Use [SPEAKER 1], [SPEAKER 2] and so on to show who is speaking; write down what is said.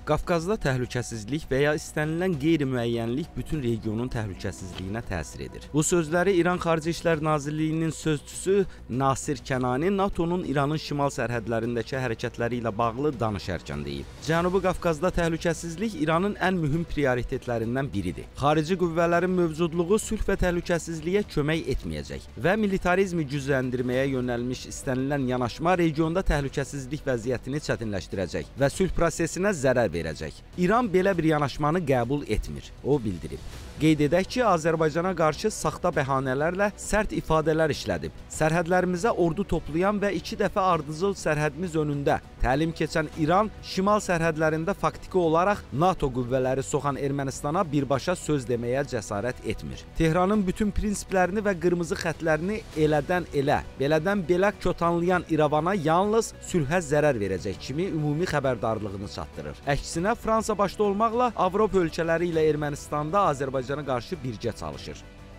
[SPEAKER 1] Qafqazda təhlükəsizlik və ya istənilən qeyri-müəyyənlik bütün regionun təhlükəsizliyinə təsir edir. Bu sözləri İran Xarici İşlər Nazirliyinin sözçüsü Nasir Kənani NATO-nun İranın şimal sərhədlərindəki hərəkətləri ilə bağlı danışarkən deyib. Cənubi Qafqazda təhlükəsizlik İranın ən mühüm prioritetlərindən biridir. Xarici qüvvələrin mövcudluğu sülh və təhlükəsizliyə kömək etməyəcək və militarizmi gücləndirməyə yönəlmiş istənilən yanaşma regionda təhlükəsizlik vəziyyətini çətinləşdirəcək və sülh prosesinə zərər verəcək. İran belə bir yanaşmanı qəbul etmir, o bildirib. Qeyd edək ki, Azərbaycana qarşı saxta bəhanələrlə sərt ifadələr işlədib. Sərhədlərimizə ordu toplayan və 2 dəfə ardıcıl sərhədimiz önündə təlim keçən İran şimal sərhədlərində faktiki olaraq NATO qüvvələri soxan Ermənistana birbaşa söz deməyə cəsarət etmir. Tehranın bütün prinsiplərini və qırmızı xətlərini elədən elə, belədən belə kötanlayan İrəvana yalnız sülhə zərər verəcək kimi ümumi xəbərdarlığını çatdırır. Əksinə, Fransa başda olmaqla Avropa ölkələri ilə Ermənistanda Azərbaycana qarşı birgə çalışır.